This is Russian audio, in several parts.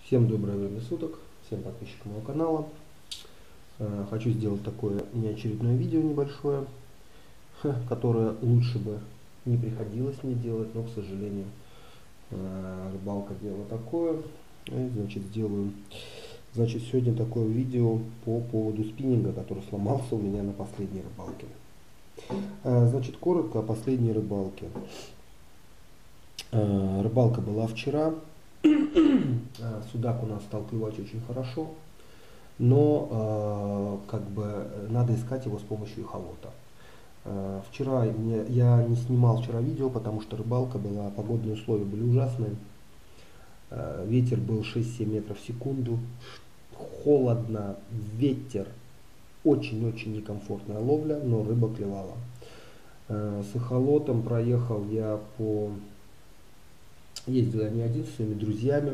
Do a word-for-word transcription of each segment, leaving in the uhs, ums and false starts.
Всем доброе время суток, всем подписчикам моего канала. Хочу сделать такое неочередное видео небольшое, которое лучше бы не приходилось мне делать, но, к сожалению, рыбалка дело такое. Значит, сделаю значит, сегодня такое видео по поводу спиннинга, который сломался у меня на последней рыбалке. Значит, коротко о последней рыбалке. Рыбалка была вчера. Судак у нас стал клевать очень хорошо, но э, как бы надо искать его с помощью эхолота. Э, вчера мне, я не снимал вчера видео, потому что рыбалка была, погодные условия были ужасные. Э, ветер был шесть-семь метров в секунду, холодно, ветер, очень-очень некомфортная ловля, но рыба клевала. Э, с эхолотом проехал я по... Ездил я не один, с своими друзьями.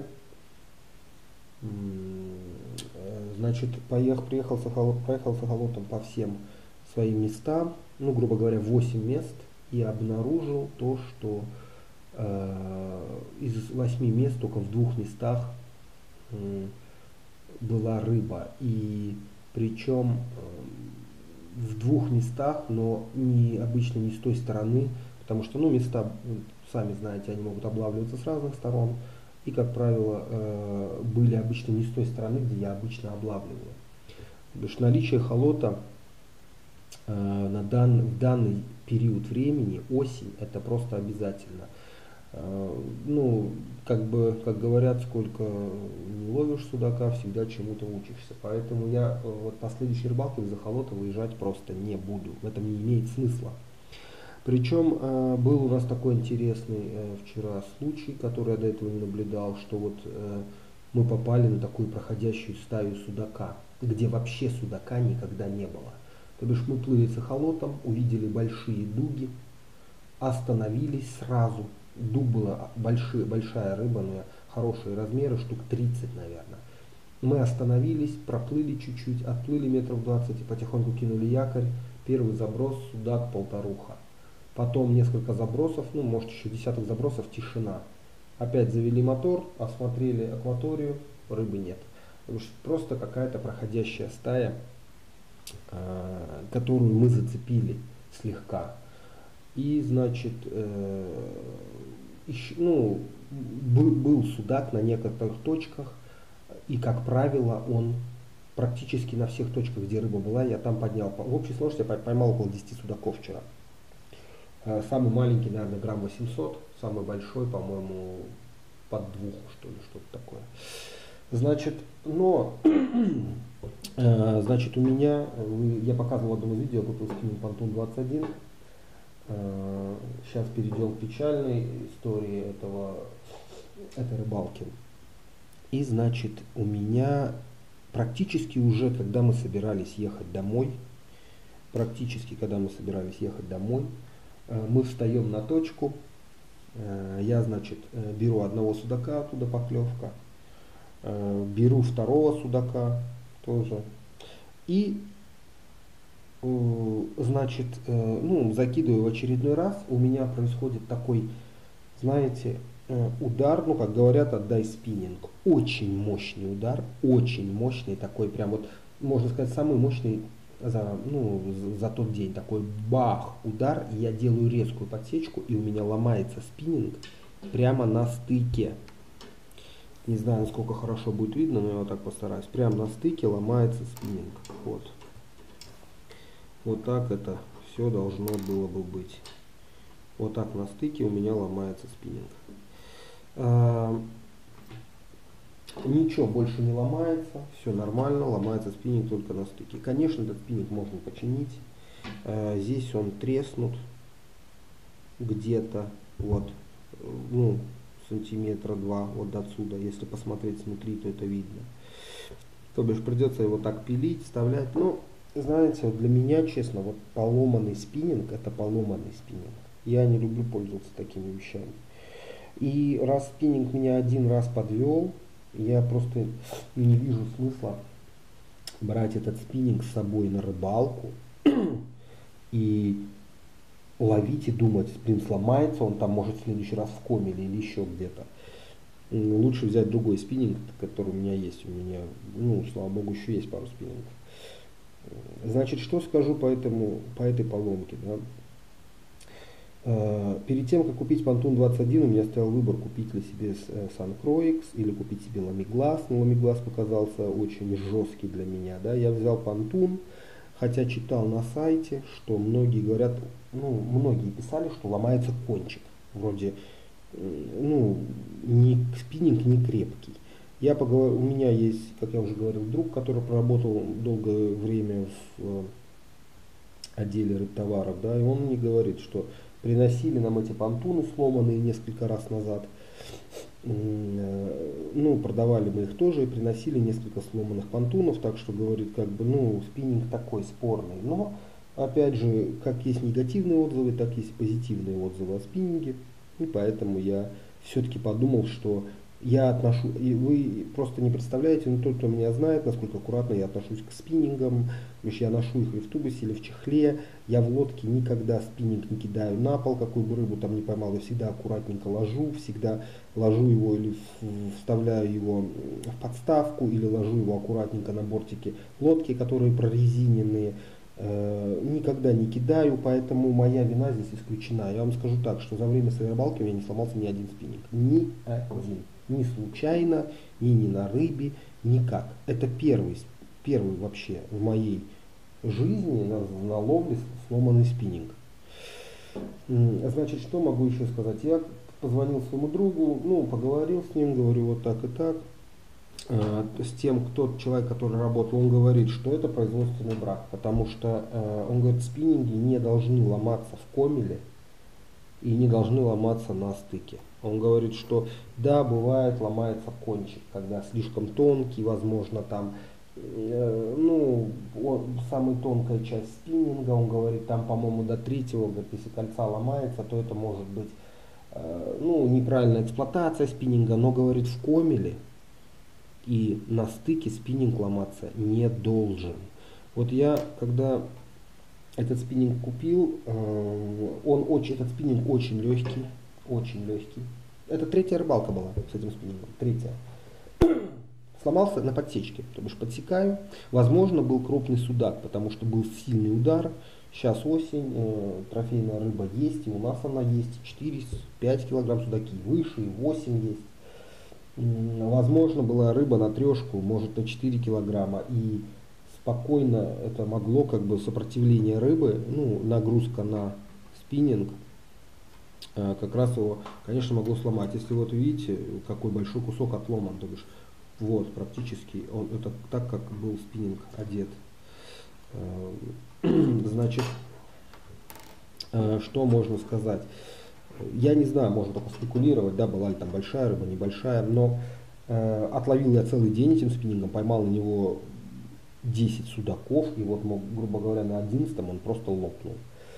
Значит, поехал, приехал с эхолотом, проехал с эхолотом по всем своим местам, ну, грубо говоря, восемь мест, и обнаружил то, что э, из восьми мест только в двух местах э, была рыба. И причем э, в двух местах, но не, обычно не с той стороны, потому что, ну, места, сами знаете, они могут облавливаться с разных сторон. И, как правило, э, были обычно не с той стороны, где я обычно облавливаю. Потому что наличие эхолота э, на дан, в данный период времени, осень, это просто обязательно. Э, ну, как бы, как говорят, сколько не ловишь судака, всегда чему-то учишься. Поэтому я э, вот по следующей рыбалке без эхолота выезжать просто не буду. В этом не имеет смысла. Причем э, был у нас такой интересный э, вчера случай, который я до этого не наблюдал, что вот э, мы попали на такую проходящую стаю судака, где вообще судака никогда не было. То бишь мы плыли с эхолотом, увидели большие дуги, остановились сразу. Дуг была большие, большая рыба, но хорошие размеры, штук тридцать, наверное. Мы остановились, проплыли чуть-чуть, отплыли метров двадцать и потихоньку кинули якорь. Первый заброс, судак полторуха. Потом несколько забросов, ну, может, еще десяток забросов, тишина. Опять завели мотор, осмотрели акваторию, рыбы нет. Потому что просто какая-то проходящая стая, э, которую мы зацепили слегка. И, значит, э, еще, ну, был, был судак на некоторых точках, и, как правило, он практически на всех точках, где рыба была, я там поднял. В общей сложности я поймал около десяти судаков вчера. Самый маленький, наверное, грамм восемьсот, самый большой, по-моему, под двух, что ли, что-то такое. Значит, но, э, значит, у меня, я показывал в одном из видео, купил спиннинг Pontoon двадцать один. Э, сейчас перейдем к печальной истории этого, этой рыбалки. И, значит, у меня практически уже, когда мы собирались ехать домой, практически, когда мы собирались ехать домой, мы встаем на точку, я, значит, беру одного судака, оттуда поклевка, беру второго судака тоже и, значит, ну, закидываю в очередной раз. У меня происходит такой, знаете, удар, ну, как говорят, отдай спиннинг. Очень мощный удар, очень мощный, такой прям вот, можно сказать, самый мощный за, ну, за тот день. Такой бах, удар, и я делаю резкую подсечку, и у меня ломается спиннинг прямо на стыке. Не знаю, насколько хорошо будет видно, но я вот так постараюсь. Прямо на стыке ломается спиннинг. Вот. Вот так это все должно было бы быть. Вот так на стыке у меня ломается спиннинг. А, ничего больше не ломается, все нормально, ломается спиннинг только на стыке. Конечно, этот спиннинг можно починить. А, здесь он треснут где-то, вот, ну, сантиметра два вот отсюда. Если посмотреть снутри, то это видно. То бишь придется его так пилить, вставлять. Ну, знаете, для меня, честно, вот поломанный спиннинг, это поломанный спиннинг. Я не люблю пользоваться такими вещами. И раз спиннинг меня один раз подвел, я просто не вижу смысла брать этот спиннинг с собой на рыбалку и ловить и думать, блин, сломается он там, может, в следующий раз в комеле или еще где-то. лучше взять другой спиннинг, который у меня есть. У меня, ну, слава богу, еще есть пару спиннингов. Значит, что скажу по, этому, по этой поломке, да? Перед тем, как купить Pantun двадцать один, у меня стоял выбор, купить ли себе Suncroix или купить себе Lamiglaz. Но Lamiglaz показался очень жесткий для меня. Да? Я взял Pantun, хотя читал на сайте, что многие говорят, ну, многие писали, что ломается кончик. Вроде, ну, не, спиннинг не крепкий. Я поговор... У меня есть, как я уже говорил, друг, который проработал долгое время в отделе рыбтоваров, да, и он мне говорит, что приносили нам эти понтуны сломанные несколько раз назад. Ну, продавали мы их тоже и приносили несколько сломанных понтунов, так что, говорит, как бы, ну, спиннинг такой спорный. Но, опять же, как есть негативные отзывы, так есть позитивные отзывы о спиннинге. И поэтому я все-таки подумал, что я отношу, и вы просто не представляете, но тот, кто меня знает, насколько аккуратно я отношусь к спиннингам. То есть я ношу их и в тубусе, или в чехле. Я в лодке никогда спиннинг не кидаю на пол, какую бы рыбу там не поймал. Я всегда аккуратненько ложу, всегда ложу его или вставляю его в подставку, или ложу его аккуратненько на бортике лодки, которые прорезиненные. Никогда не кидаю, поэтому моя вина здесь исключена. Я вам скажу так, что за время своей рыбалки у меня не сломался ни один спиннинг. Ни один. Ни случайно, ни, ни на рыбе, никак. Это первый, первый вообще в моей жизни на, на ловле сломанный спиннинг. Значит, что могу еще сказать? Я позвонил своему другу, ну, поговорил с ним, говорю вот так и так. С тем, кто человек, который работал, он говорит, что это производственный брак, потому что он говорит, спиннинги не должны ломаться в комеле и не должны ломаться на стыке. Он говорит, что да, бывает, ломается кончик, когда слишком тонкий, возможно, там, э, ну, он, самая тонкая часть спиннинга, он говорит, там, по-моему, до третьего, говорит, если кольца ломается, то это может быть, э, ну, неправильная эксплуатация спиннинга, но, говорит, в комеле и на стыке спиннинг ломаться не должен. Вот я, когда этот спиннинг купил, э, он очень, этот спиннинг очень легкий. Очень легкий. Это третья рыбалка была с этим спиннингом. Третья. Сломался на подсечке. То бишь подсекаю. Возможно, был крупный судак, потому что был сильный удар. Сейчас осень, э, трофейная рыба есть, и у нас она есть. четыре-пять килограмм судаки. Выше, и восемь есть. Возможно, была рыба на трешку, может на четыре килограмма. И спокойно это могло, как бы, сопротивление рыбы, ну, нагрузка на спиннинг, как раз его, конечно, могло сломать. Если вот видите, какой большой кусок отломан, то бишь, вот, практически, он, это так, как был спиннинг одет. Значит, что можно сказать? Я не знаю, можно только спекулировать, да, была ли там большая рыба, небольшая, но э, отловил я целый день этим спиннингом, поймал на него десять судаков, и вот, грубо говоря, на одиннадцатом он просто лопнул.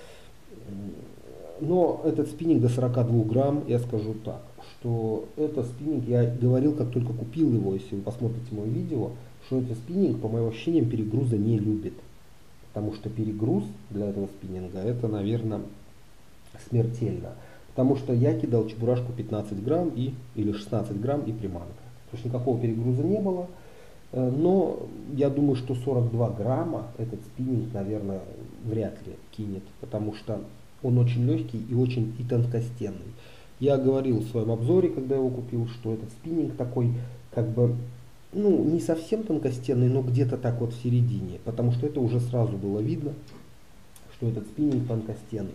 Но этот спиннинг до сорока двух грамм, я скажу так, что это спиннинг, я говорил, как только купил его, если вы посмотрите мое видео, что этот спиннинг, по моим ощущениям, перегруза не любит. Потому что перегруз для этого спиннинга, это, наверное, смертельно. Потому что я кидал чебурашку пятнадцать грамм и, или шестнадцать грамм и приманка. То есть никакого перегруза не было. Но я думаю, что сорок два грамма этот спиннинг, наверное, вряд ли кинет. Потому что он очень легкий и очень и тонкостенный. Я говорил в своем обзоре, когда его купил, что этот спиннинг такой, как бы, ну, не совсем тонкостенный, но где-то так вот в середине. Потому что это уже сразу было видно, что этот спиннинг тонкостенный.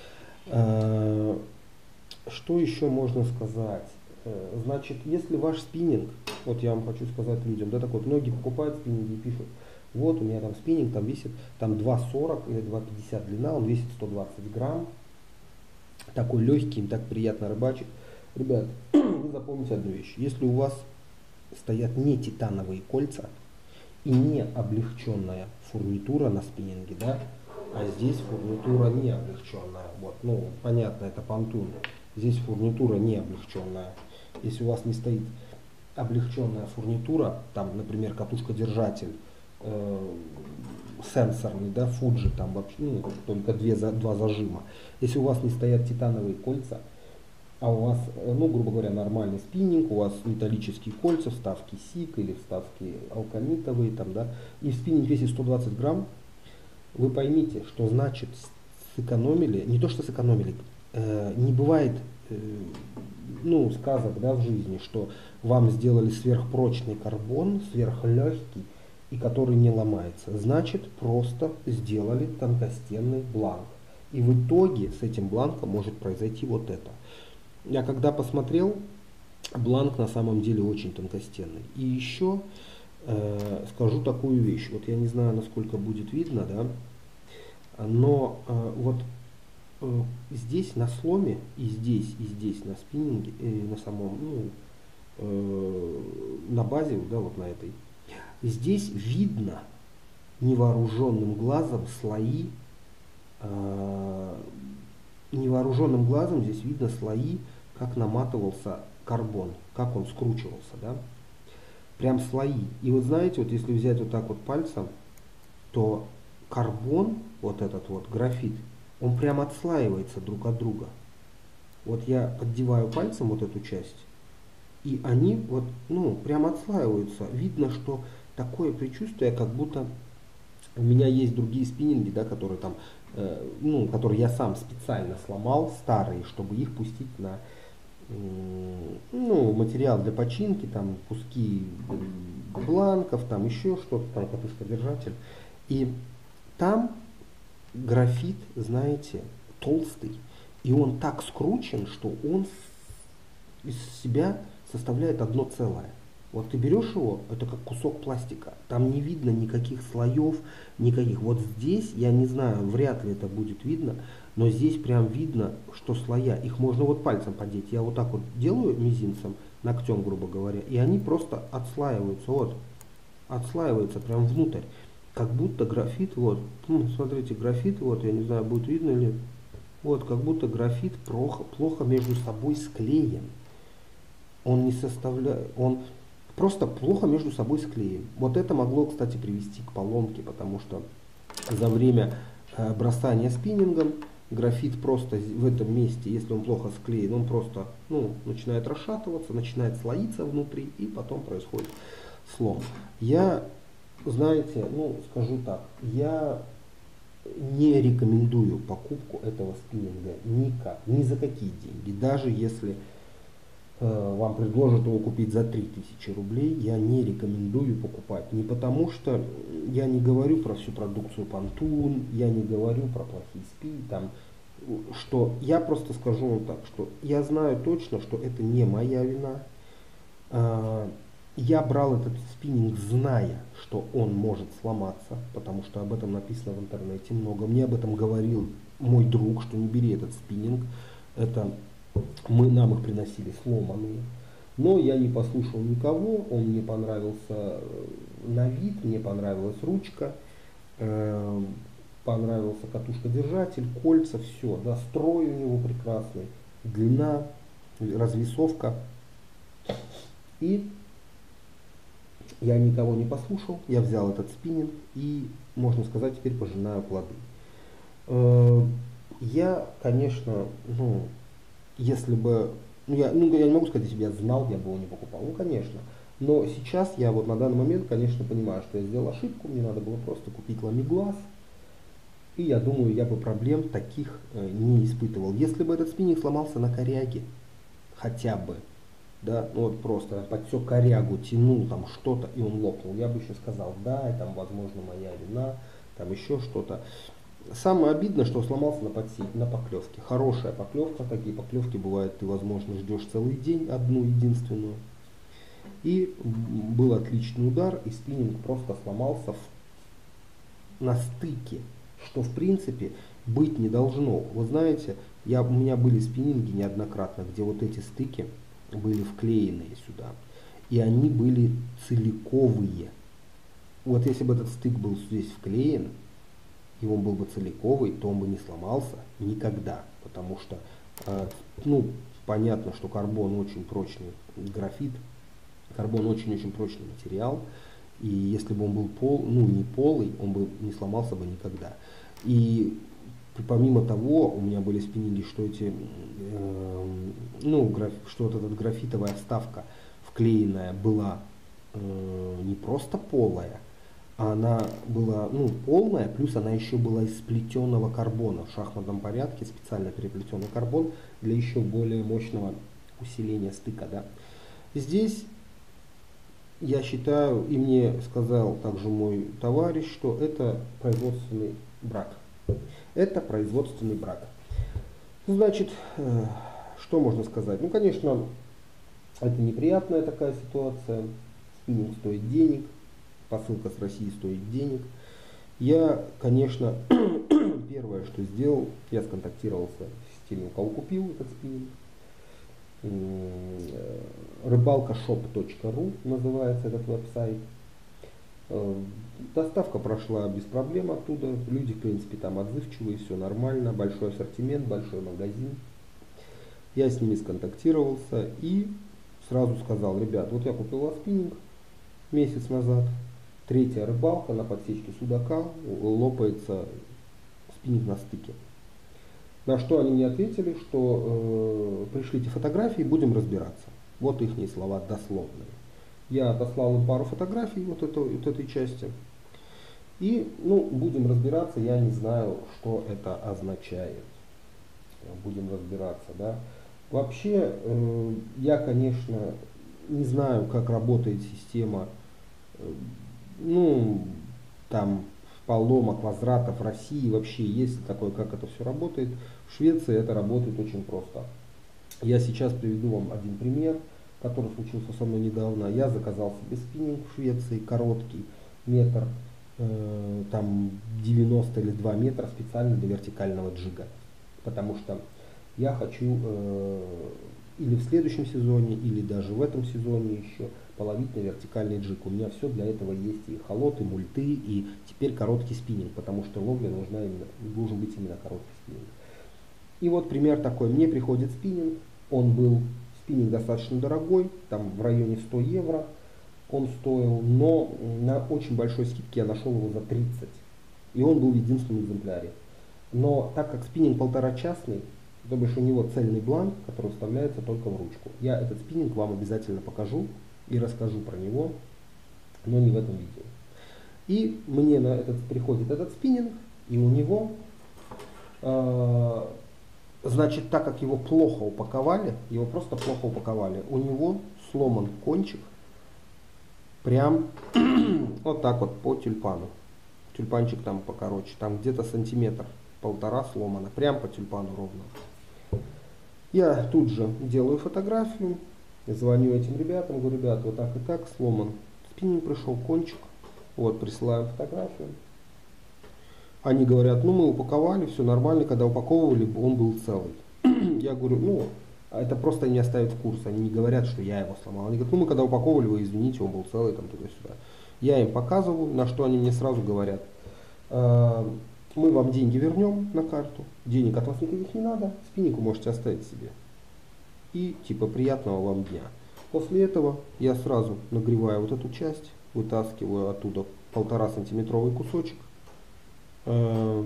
Что еще можно сказать? Значит, если ваш спиннинг, вот я вам хочу сказать людям, да, так вот, многие покупают спиннинги и пишут, вот у меня там спиннинг, там весит там два сорок или два пятьдесят длина, он весит сто двадцать грамм, такой легкий, им так приятно рыбачить. Ребят, вы запомните одну вещь, если у вас стоят не титановые кольца и не облегченная фурнитура на спиннинге, да, а здесь фурнитура не облегченная, вот, ну, понятно, это понтун, здесь фурнитура не облегченная. Если у вас не стоит облегченная фурнитура, там, например, катушка-держатель, э, сенсорный, да, Fuji, там вообще, ну, только две, два зажима. Если у вас не стоят титановые кольца, а у вас, ну, грубо говоря, нормальный спиннинг, у вас металлические кольца, вставки сик или вставки алканитовые, там, да, и спиннинг весит сто двадцать грамм, вы поймите, что значит сэкономили, не то что сэкономили, э, не бывает, э, ну, сказок, да, в жизни, что вам сделали сверхпрочный карбон, сверхлегкий, и который не ломается. Значит, просто сделали тонкостенный бланк. И в итоге с этим бланком может произойти вот это. Я когда посмотрел, бланк на самом деле очень тонкостенный. И еще э, скажу такую вещь. Вот я не знаю, насколько будет видно, да, но э, вот э, здесь на сломе, и здесь, и здесь на спиннинге, и на самом, ну, э, на базе, да, вот на этой, здесь видно невооруженным глазом слои, э, невооруженным глазом здесь видно слои, как наматывался карбон, как он скручивался, да, прям слои. И вот знаете, вот если взять вот так вот пальцем, то карбон, вот этот вот графит, он прям отслаивается друг от друга. Вот я поддеваю пальцем вот эту часть, и они вот, ну, прям отслаиваются. Видно, что такое предчувствие, как будто у меня есть другие спиннинги, да, которые там, э, ну, которые я сам специально сломал, старые, чтобы их пустить на, э, ну, материал для починки, там, куски бланков, там, еще что-то, там, катушка-держатель. И там графит, знаете, толстый, и он так скручен, что он из себя составляет одно целое. Вот ты берешь его, это как кусок пластика, там не видно никаких слоев, никаких. Вот здесь, я не знаю, вряд ли это будет видно, но здесь прям видно, что слоя, их можно вот пальцем подеть. Я вот так вот делаю мизинцем, ногтем, грубо говоря, и они просто отслаиваются, вот, отслаиваются прям внутрь. Как будто графит, вот, смотрите, графит, вот, я не знаю, будет видно или, вот, как будто графит плохо, плохо между собой склеен. Он не составляет, он просто плохо между собой склеен. Вот это могло, кстати, привести к поломке, потому что за время э, бросания спиннингом графит просто в этом месте, если он плохо склеен, он просто, ну, начинает расшатываться, начинает слоиться внутри, и потом происходит слом. Я, знаете, ну, скажу так, я не рекомендую покупку этого спиннинга никак, ни за какие деньги. Даже если э, вам предложат его купить за три тысячи рублей, я не рекомендую покупать. Не потому что я не говорю про всю продукцию Pantone, я не говорю про плохие спи, там, что я просто скажу вам так, что я знаю точно, что это не моя вина. Э, Я брал этот спиннинг, зная, что он может сломаться, потому что об этом написано в интернете много. Мне об этом говорил мой друг, что не бери этот спиннинг. Это мы, нам их приносили сломанные. Но я не послушал никого, он мне понравился на вид, мне понравилась ручка, э, понравился катушка-держатель, кольца, все. Да, строй у него прекрасный, длина, развесовка. И я никого не послушал, я взял этот спиннинг и, можно сказать, теперь пожинаю плоды. Я, конечно, ну, если бы, ну я, ну, я не могу сказать, если бы я знал, я бы его не покупал, ну, конечно. Но сейчас я вот на данный момент, конечно, понимаю, что я сделал ошибку, мне надо было просто купить ламиглаз, и я думаю, я бы проблем таких не испытывал. Если бы этот спиннинг сломался на коряге, хотя бы, да, ну вот просто подсек корягу, тянул там что-то, и он лопнул, я бы еще сказал, да, там, возможно, моя вина, там еще что-то. Самое обидное, что сломался на, подсе... на поклевке. Хорошая поклевка, такие поклевки бывают, ты, возможно, ждешь целый день, одну единственную. И был отличный удар, и спиннинг просто сломался в... на стыке, что, в принципе, быть не должно. Вы знаете, я... у меня были спиннинги неоднократно, где вот эти стыки были вклеенные сюда, и они были целиковые. Вот если бы этот стык был здесь вклеен, и он был бы целиковый, то он бы не сломался никогда, потому что, э, ну, понятно, что карбон очень прочный, графит, карбон очень-очень прочный материал, и если бы он был пол, ну, не полый, он бы не сломался бы никогда. И помимо того, у меня были спиннинги, что эти, э, ну, граф, что вот эта графитовая вставка вклеенная была э, не просто полая, а она была, ну, полная, плюс она еще была из сплетенного карбона в шахматном порядке, специально переплетенный карбон для еще более мощного усиления стыка, да. Здесь я считаю, и мне сказал также мой товарищ, что это производственный брак. Это производственный брак. Значит, э, что можно сказать? Ну, конечно, это неприятная такая ситуация. Спиннинг стоит денег, посылка с России стоит денег. Я, конечно, первое, что сделал, я сконтактировался с теми, у кого купил этот спиннинг. рыбалкашоп точка ру называется этот веб-сайт. Доставка прошла без проблем оттуда. Люди, в принципе, там отзывчивые, все нормально. Большой ассортимент, большой магазин. Я с ними сконтактировался и сразу сказал: ребят, вот я купил у вас спиннинг месяц назад. Третья рыбалка на подсечке судака, лопается спиннинг на стыке. На что они мне ответили, что э, пришлите фотографии, будем разбираться. Вот их слова дословные. Я отослал им пару фотографий вот, это, вот этой части. И, ну, будем разбираться, я не знаю, что это означает. Будем разбираться, да. Вообще, э, я, конечно, не знаю, как работает система, э, ну, там, поломок, возвратов в России, вообще есть такое, как это все работает. В Швеции это работает очень просто. Я сейчас приведу вам один пример, который случился со мной недавно. Я заказал себе спиннинг в Швеции, короткий, метр, э, там девяносто или два метра, специально для вертикального джига. Потому что я хочу э, или в следующем сезоне, или даже в этом сезоне еще половить на вертикальный джиг. У меня все для этого есть: и холоты, мульты, и теперь короткий спиннинг, потому что ловля нужна именно, должен быть именно короткий спиннинг. И вот пример такой. Мне приходит спиннинг, он был, спиннинг достаточно дорогой, там в районе сто евро он стоил, но на очень большой скидке я нашел его за тридцать. И он был в единственном экземпляре. Но так как спиннинг полторачасный, то бишь у него цельный бланк, который вставляется только в ручку. Я этот спиннинг вам обязательно покажу и расскажу про него, но не в этом видео. И мне на этот приходит этот спиннинг, и у него, э, значит, так как его плохо упаковали, его просто плохо упаковали, у него сломан кончик прям вот так вот по тюльпану. Тюльпанчик там покороче, там где-то сантиметр, полтора сломано, прям по тюльпану ровно. Я тут же делаю фотографию, звоню этим ребятам, говорю: ребят, вот так и так сломан спиннинг, пришел кончик, вот присылаю фотографию. Они говорят: ну, мы упаковали, все нормально, когда упаковывали, он был целый. Я говорю: ну, это просто они оставят в курс, они не говорят, что я его сломал. Они говорят: ну, мы когда упаковывали, вы извините, он был целый, там, туда-сюда. Я им показываю, на что они мне сразу говорят: мы вам деньги вернем на карту, денег от вас никаких не надо, спиннинг вы можете оставить себе. И типа приятного вам дня. После этого я сразу нагреваю вот эту часть, вытаскиваю оттуда полтора сантиметровый кусочек, э,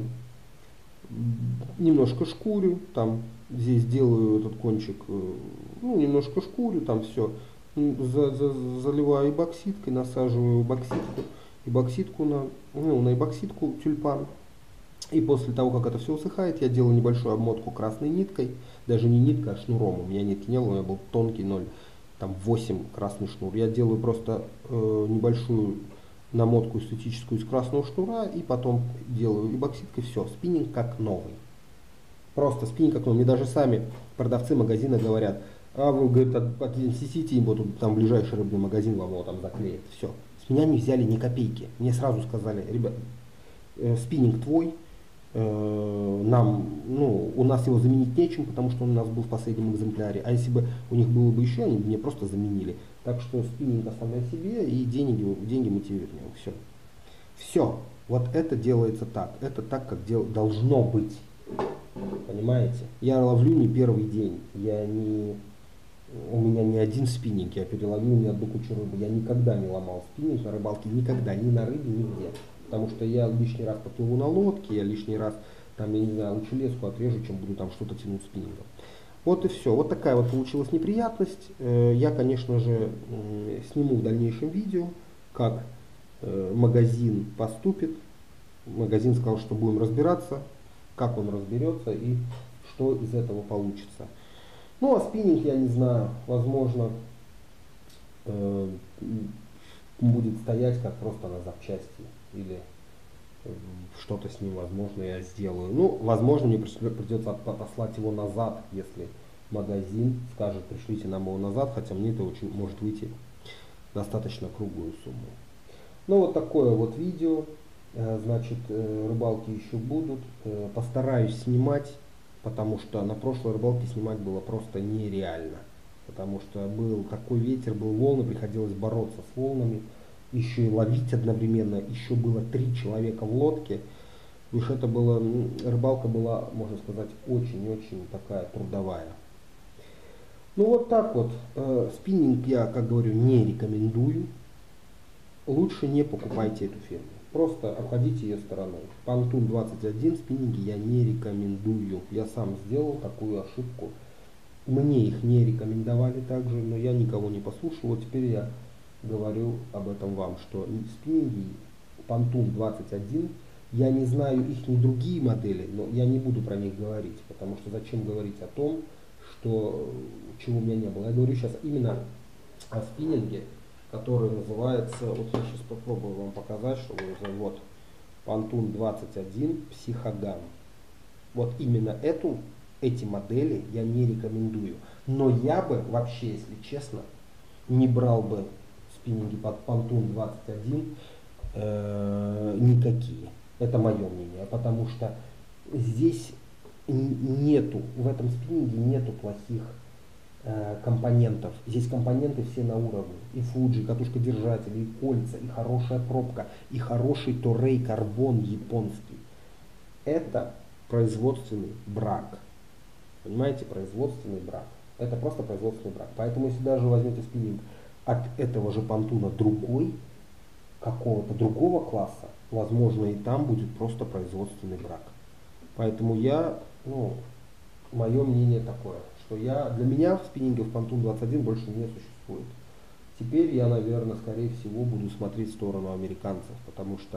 немножко шкурю, там здесь делаю этот кончик, э, ну немножко шкурю, там все, за, за, заливаю эбоксидкой, насаживаю эбоксидку, эбоксидку на, ну, на эбоксидку тюльпан. И после того, как это все усыхает, я делаю небольшую обмотку красной ниткой, даже не ниткой, а шнуром. У меня нитки не было, у меня был тонкий ноль, там восемь красный шнур. Я делаю просто э, небольшую намотку эстетическую из красного шнура и потом делаю эбоксидкой, все, спиннинг как новый. Просто спиннинг как новый. Мне даже сами продавцы магазина говорят: а вы, говорит, отнесите им, вот там ближайший рыбный магазин вам его там заклеит. Все. С меня не взяли ни копейки. Мне сразу сказали: ребят, э, спиннинг твой, нам, ну, у нас его заменить нечем, потому что он у нас был в последнем экземпляре. А если бы у них было бы еще, они бы мне просто заменили. Так что спиннинг оставляй себе, и деньги, деньги мы тебе вернем. Все. Все. Вот это делается так. Это так, как дел, должно быть. Понимаете? Я ловлю не первый день. Я не, у меня не один спиннинг. Я переловил не одну кучу рыбы. Я никогда не ломал спиннинг на рыбалке. Никогда. Ни на рыбе, нигде. Потому что я лишний раз поплыву на лодке, я лишний раз там, я не знаю, лучше леску отрежу, чем буду там что-то тянуть спиннингом. Вот и все. Вот такая вот получилась неприятность. Я, конечно же, сниму в дальнейшем видео, как магазин поступит. Магазин сказал, что будем разбираться, как он разберется и что из этого получится. Ну а спиннинг, я не знаю, возможно, э, будет стоять как просто на запчасти или э, что-то с ним, возможно, я сделаю. Ну, возможно, мне придется отослать его назад, если магазин скажет, пришлите нам его назад, хотя мне это очень может выйти достаточно круглую сумму. Ну вот такое вот видео. Значит, рыбалки еще будут. Постараюсь снимать, потому что на прошлой рыбалке снимать было просто нереально. Потому что был такой ветер, был волны, приходилось бороться с волнами, еще и ловить одновременно. Еще было три человека в лодке. Уж это было, рыбалка была, можно сказать, очень-очень такая трудовая. Ну вот так вот. Спиннинг я, как говорю, не рекомендую. Лучше не покупайте эту фирму. Просто обходите ее стороной. Pontoon двадцать один спиннинги я не рекомендую. Я сам сделал такую ошибку. Мне их не рекомендовали также, но я никого не послушал. Вот теперь я говорю об этом вам, что спиннинги Pontoon двадцать один, я не знаю их ни другие модели, но я не буду про них говорить, потому что зачем говорить о том, что, чего у меня не было. Я говорю сейчас именно о спиннинге, который называется, вот я сейчас попробую вам показать, что вы, вот, Pontoon двадцать один Psychogun. Вот именно эту, эти модели я не рекомендую. Но я бы вообще, если честно, не брал бы спиннинги под Pontoon двадцать один э, никакие. Это мое мнение, потому что здесь нету, в этом спиннинге нету плохих компонентов. Здесь компоненты все на уровне. И Fuji, катушка держателя, и кольца, и хорошая пробка, и хороший Toray карбон японский. Это производственный брак. Понимаете, производственный брак. Это просто производственный брак. Поэтому если даже возьмете спиннинг от этого же понтуна другой, какого-то другого класса, возможно и там будет просто производственный брак. Поэтому я, ну, мое мнение такое, что я, для меня спиннингов Pontoon двадцать один больше не существует. Теперь я, наверное, скорее всего буду смотреть в сторону американцев, потому что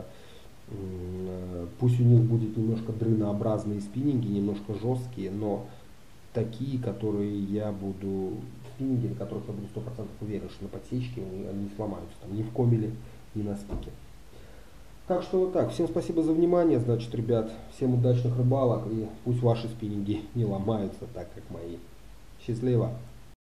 э, пусть у них будет немножко дрынообразные спиннинги, немножко жесткие, но такие, которые я буду, спиннинги, на которых я буду сто процентов уверен, что на подсечке они не сломаются, там, ни в комеле, ни на стике. Так что вот так. Всем спасибо за внимание, значит, ребят. Всем удачных рыбалок, и пусть ваши спиннинги не ломаются так, как мои. Счастливо!